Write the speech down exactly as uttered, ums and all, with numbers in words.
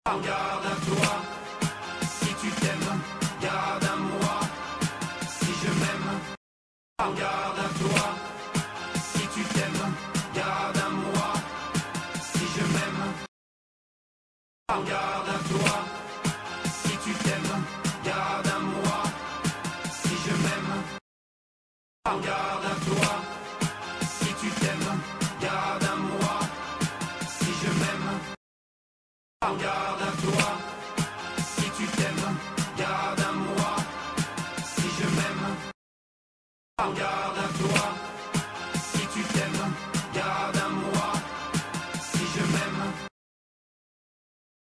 Garde à toi, si tu t'aimes, garde à moi, si je m'aime. Garde à toi, si tu t'aimes, garde à moi, si je m'aime. Garde à toi, si tu t'aimes, garde à moi, si je m'aime. Garde à toi, si tu t'aimes, garde à moi, si je m'aime. Garde à toi, si tu t'aimes, garde à moi, si je m'aime. Garde